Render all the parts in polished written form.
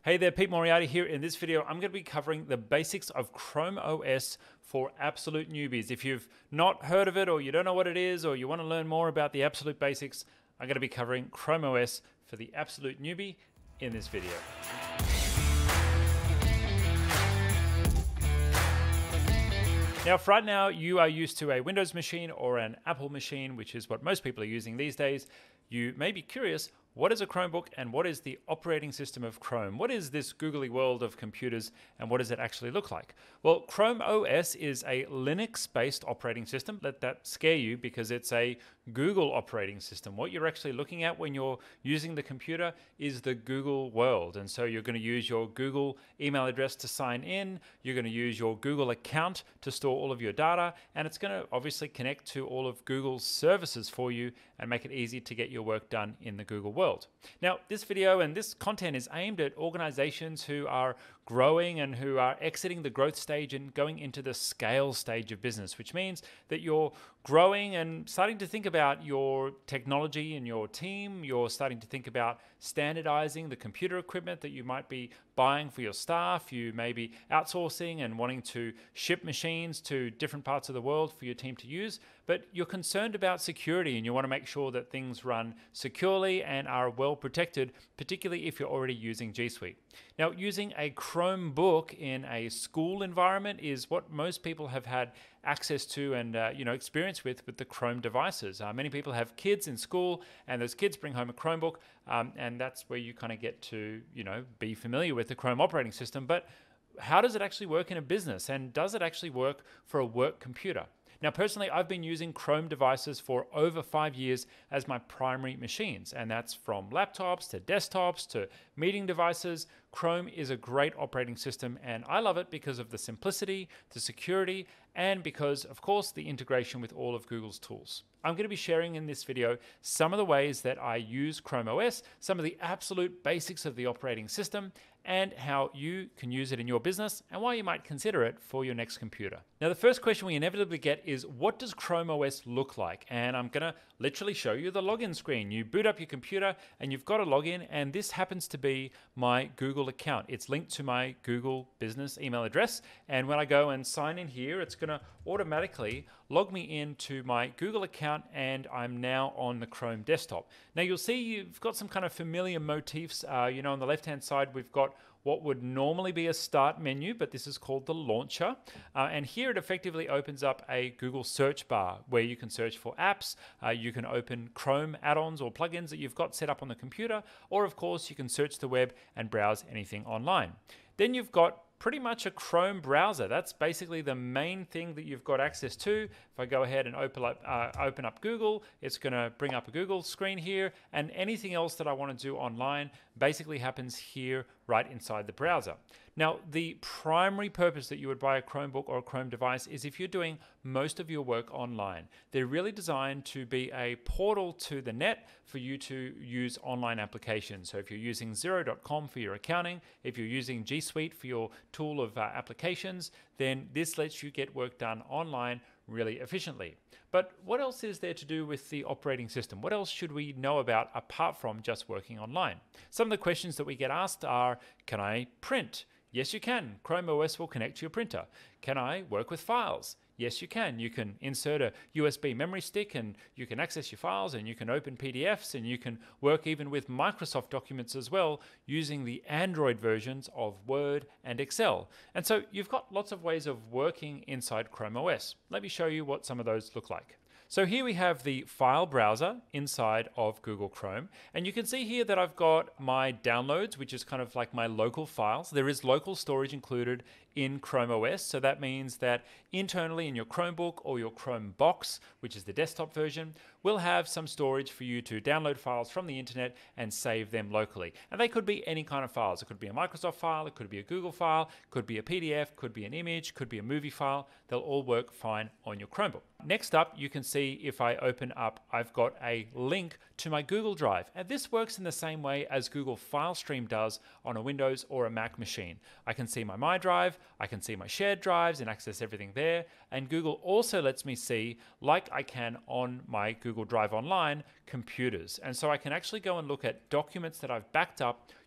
Hey there, Pete Moriarty here. In this video, I'm going to be covering the basics of Chrome OS for absolute newbies. If you've not heard of it, or you don't know what it is, or you want to learn more about the absolute basics, I'm going to be covering Chrome OS for the absolute newbie in this video. Now, if right now you are used to a Windows machine or an Apple machine, which is what most people are using these days, you may be curious, what is a Chromebook and what is the operating system of Chrome? What is this googly world of computers and what does it actually look like? Well, Chrome OS is a Linux-based operating system. Let that scare you because it's a Google operating system. What you're actually looking at when you're using the computer is the Google world. And so you're going to use your Google email address to sign in. You're going to use your Google account to store all of your data. And it's going to obviously connect to all of Google's services for you and make it easy to get your work done in the Google world. Now, this video and this content is aimed at organizations who are growing and who are exiting the growth stage and going into the scale stage of business, which means that you're growing and starting to think about your technology and your team. You're starting to think about standardizing the computer equipment that you might be buying for your staff. You may be outsourcing and wanting to ship machines to different parts of the world for your team to use, but you're concerned about security and you want to make sure that things run securely and are well protected, particularly if you're already using G Suite. Now, using a Chromebook in a school environment is what most people have had access to and experience with the Chrome devices. Many people have kids in school and those kids bring home a Chromebook and that's where you kind of get to be familiar with the Chrome operating system. But how does it actually work in a business, and does it actually work for a work computer? Now, personally, I've been using Chrome devices for over 5 years as my primary machines, and that's from laptops to desktops to meeting devices. Chrome is a great operating system, and I love it because of the simplicity, the security, and because, of course, the integration with all of Google's tools. I'm going to be sharing in this video some of the ways that I use Chrome OS, some of the absolute basics of the operating system, and how you can use it in your business and why you might consider it for your next computer. Now, the first question we inevitably get is, what does Chrome OS look like? And I'm going to literally show you the login screen. You boot up your computer and you've got a login, and this happens to be my Google account. It's linked to my Google business email address, and when I go and sign in here, it's going to automatically log me into my Google account, and I'm now on the Chrome desktop. Now, you'll see you've got some kind of familiar motifs. On the left-hand side, we've got what would normally be a start menu, but this is called the launcher. And here it effectively opens up a Google search bar where you can search for apps. You can open Chrome add-ons or plugins that you've got set up on the computer, or of course you can search the web and browse anything online. Then you've got pretty much a Chrome browser. That's basically the main thing that you've got access to. If I go ahead and open up Google, it's going to bring up a Google screen here, and anything else that I want to do online basically happens here right inside the browser. Now, the primary purpose that you would buy a Chromebook or a Chrome device is if you're doing most of your work online. They're really designed to be a portal to the net for you to use online applications. So if you're using Xero.com for your accounting, if you're using G Suite for your tool of applications, then this lets you get work done online really efficiently. But what else is there to do with the operating system? What else should we know about apart from just working online? Some of the questions that we get asked are, can I print? Yes, you can. Chrome OS will connect to your printer. Can I work with files? Yes, you can. You can insert a USB memory stick and you can access your files, and you can open PDFs, and you can work even with Microsoft documents as well using the Android versions of Word and Excel. And so you've got lots of ways of working inside Chrome OS. Let me show you what some of those look like. So here we have the file browser inside of Google Chrome, and you can see here that I've got my downloads, which is kind of like my local files. There is local storage included in Chrome OS, so that means that internally in your Chromebook or your Chrome box, which is the desktop version, we'll have some storage for you to download files from the internet and save them locally. And they could be any kind of files. It could be a Microsoft file, it could be a Google file, could be a PDF, could be an image, could be a movie file. They'll all work fine on your Chromebook. Next up, you can see if I open up, I've got a link to my Google Drive. And this works in the same way as Google File Stream does on a Windows or a Mac machine. I can see my Drive, I can see my shared drives and access everything there. And Google also lets me see, like I can on my Google Drive Online, computers. And so I can actually go and look at documents that I've backed up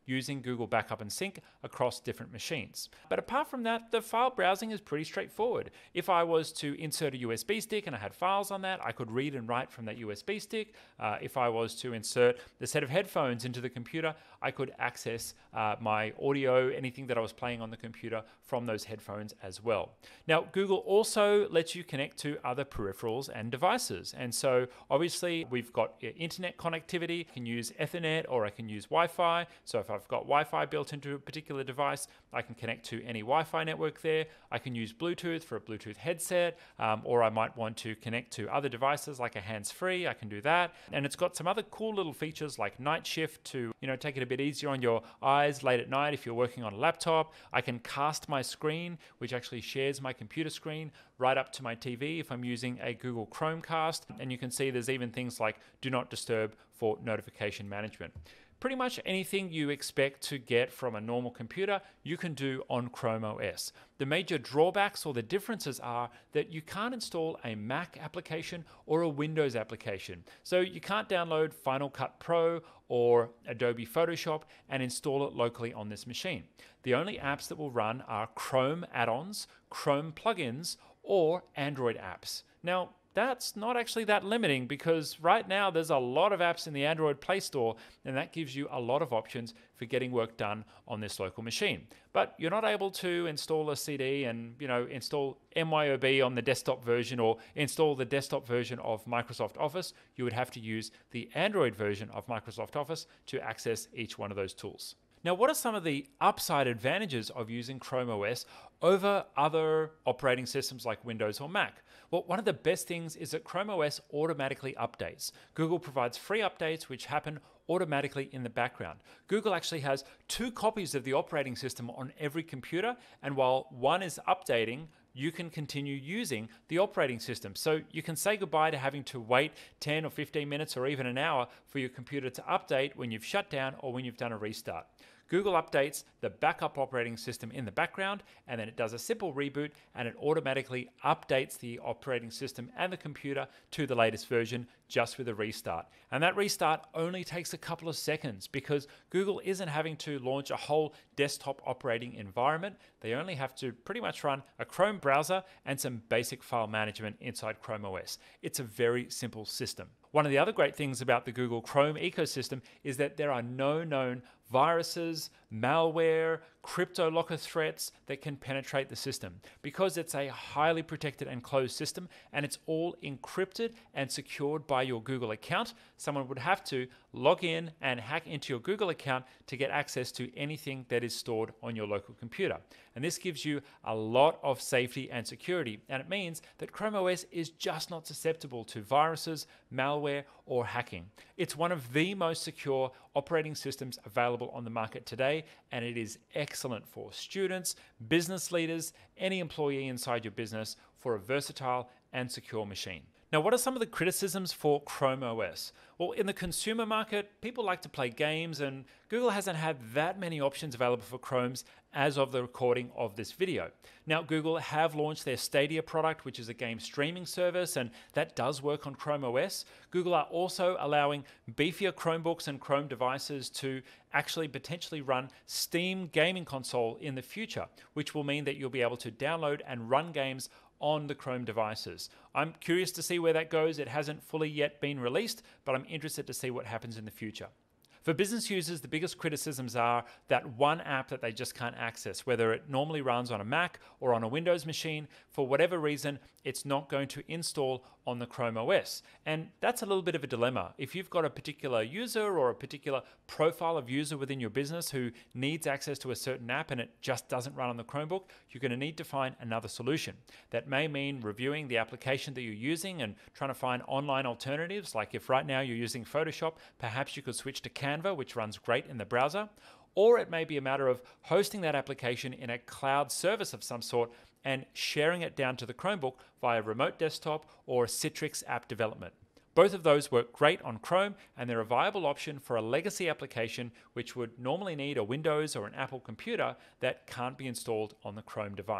using Google Backup and Sync across different machines. But apart from that, the file browsing is pretty straightforward. If I was to insert a USB stick and I had files on that, I could read and write from that USB stick. If I was to insert the set of headphones into the computer, I could access my audio, anything that I was playing on the computer from those headphones as well. Now, Google also lets you connect to other peripherals and devices. And so obviously we've got internet connectivity. I can use Ethernet or I can use Wi-Fi. So if I've got Wi-Fi built into a particular device, I can connect to any Wi-Fi network there. I can use Bluetooth for a Bluetooth headset, or I might want to connect to other devices like a hands-free. I can do that. And it's got some other cool little features like night shift to, take it a bit easier on your eyes late at night if you're working on a laptop. I can cast my screen, which actually shares my computer screen right up to my TV if I'm using a Google Chromecast. And you can see there's even things like do not disturb for notification management. Pretty much anything you expect to get from a normal computer, you can do on Chrome OS. The major drawbacks or the differences are that you can't install a Mac application or a Windows application. So you can't download Final Cut Pro or Adobe Photoshop and install it locally on this machine. The only apps that will run are Chrome add-ons, Chrome plugins, or Android apps. Now, that's not actually that limiting because right now there's a lot of apps in the Android Play Store, and that gives you a lot of options for getting work done on this local machine. But you're not able to install a CD and install MYOB on the desktop version or install the desktop version of Microsoft Office. You would have to use the Android version of Microsoft Office to access each one of those tools. Now, what are some of the upside advantages of using Chrome OS over other operating systems like Windows or Mac? Well, one of the best things is that Chrome OS automatically updates. Google provides free updates which happen automatically in the background. Google actually has 2 copies of the operating system on every computer, and while one is updating, you can continue using the operating system. So you can say goodbye to having to wait 10 or 15 minutes or even an hour for your computer to update when you've shut down or when you've done a restart. Google updates the backup operating system in the background, and then it does a simple reboot and it automatically updates the operating system and the computer to the latest version just with a restart. And that restart only takes a couple of seconds because Google isn't having to launch a whole desktop operating environment. They only have to pretty much run a Chrome browser and some basic file management inside Chrome OS. It's a very simple system. One of the other great things about the Google Chrome ecosystem is that there are no known viruses, malware, crypto locker threats that can penetrate the system because it's a highly protected and closed system and it's all encrypted and secured by your Google account. Someone would have to log in and hack into your Google account to get access to anything that is stored on your local computer. And this gives you a lot of safety and security, and it means that Chrome OS is just not susceptible to viruses, malware, or hacking. It's one of the most secure operating systems available on the market today, and it is excellent for students, business leaders, any employee inside your business for a versatile and secure machine. Now, what are some of the criticisms for Chrome OS? Well, in the consumer market, people like to play games, and Google hasn't had that many options available for Chromes as of the recording of this video. Now, Google have launched their Stadia product, which is a game streaming service, and that does work on Chrome OS. Google are also allowing beefier Chromebooks and Chrome devices to actually potentially run Steam gaming console in the future, which will mean that you'll be able to download and run games on the Chrome devices. I'm curious to see where that goes. It hasn't fully yet been released, but I'm interested to see what happens in the future. For business users, the biggest criticisms are that one app that they just can't access, whether it normally runs on a Mac or on a Windows machine. For whatever reason, it's not going to install on the Chrome OS. And that's a little bit of a dilemma. If you've got a particular user or a particular profile of user within your business who needs access to a certain app and it just doesn't run on the Chromebook, you're going to need to find another solution. That may mean reviewing the application that you're using and trying to find online alternatives. Like if right now you're using Photoshop, perhaps you could switch to Canva, which runs great in the browser. Or it may be a matter of hosting that application in a cloud service of some sort and sharing it down to the Chromebook via remote desktop or Citrix app development. Both of those work great on Chrome, and they're a viable option for a legacy application which would normally need a Windows or an Apple computer that can't be installed on the Chrome device.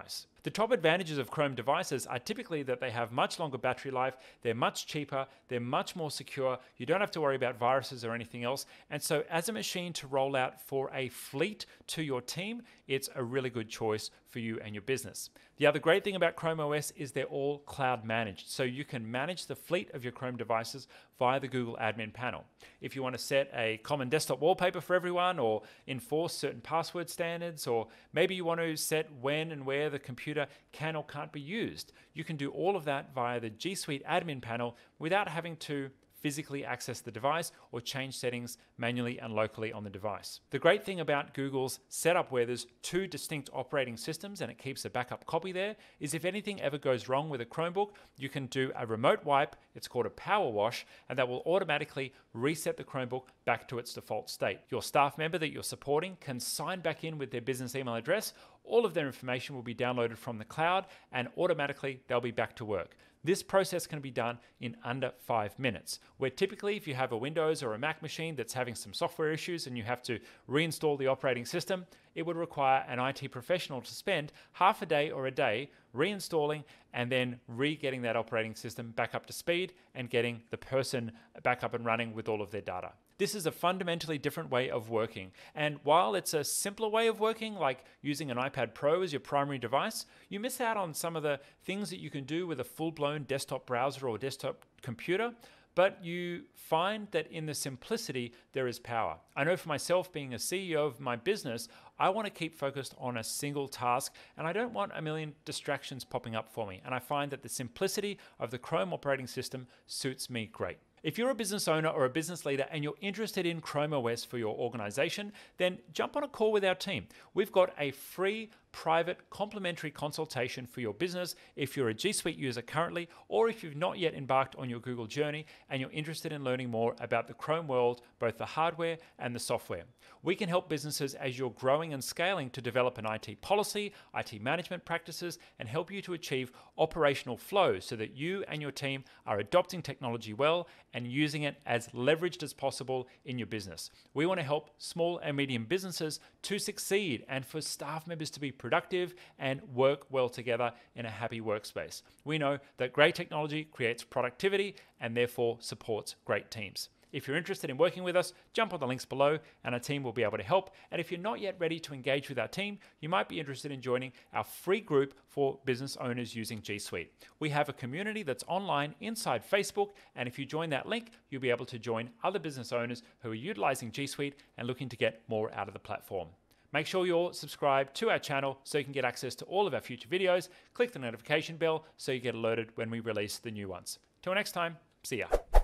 The top advantages of Chrome devices are typically that they have much longer battery life, they're much cheaper, they're much more secure, you don't have to worry about viruses or anything else, and so as a machine to roll out for a fleet to your team, it's a really good choice for you and your business. The other great thing about Chrome OS is they're all cloud managed, so you can manage the fleet of your Chrome devices via the Google admin panel. If you want to set a common desktop wallpaper for everyone, or enforce certain password standards, or maybe you want to set when and where the computer can or can't be used, you can do all of that via the G Suite admin panel without having to physically access the device or change settings manually and locally on the device. The great thing about Google's setup where there's two distinct operating systems and it keeps a backup copy there is if anything ever goes wrong with a Chromebook, you can do a remote wipe, it's called a power wash, and that will automatically reset the Chromebook back to its default state. Your staff member that you're supporting can sign back in with their business email address, all of their information will be downloaded from the cloud, and automatically they'll be back to work. This process can be done in under 5 minutes, where typically if you have a Windows or a Mac machine that's having some software issues and you have to reinstall the operating system, it would require an IT professional to spend half a day or a day reinstalling and then re-getting that operating system back up to speed and getting the person back up and running with all of their data. This is a fundamentally different way of working, and while it's a simpler way of working, like using an iPad Pro as your primary device, you miss out on some of the things that you can do with a full-blown desktop browser or desktop computer, but you find that in the simplicity there is power. I know for myself, being a CEO of my business, I want to keep focused on a single task and I don't want a million distractions popping up for me, and I find that the simplicity of the Chrome operating system suits me great. If you're a business owner or a business leader and you're interested in Chrome OS for your organization, then jump on a call with our team. We've got a free, private, complimentary consultation for your business if you're a G Suite user currently, or if you've not yet embarked on your Google journey and you're interested in learning more about the Chrome world, both the hardware and the software. We can help businesses as you're growing and scaling to develop an IT policy, IT management practices, and help you to achieve operational flow so that you and your team are adopting technology well and using it as leveraged as possible in your business. We want to help small and medium businesses to succeed and for staff members to be productive and work well together in a happy workspace. We know that great technology creates productivity and therefore supports great teams. If you're interested in working with us, jump on the links below and our team will be able to help. And if you're not yet ready to engage with our team, you might be interested in joining our free group for business owners using G Suite. We have a community that's online inside Facebook, and if you join that link, you'll be able to join other business owners who are utilizing G Suite and looking to get more out of the platform. Make sure you're subscribed to our channel so you can get access to all of our future videos. Click the notification bell so you get alerted when we release the new ones. Till next time, see ya.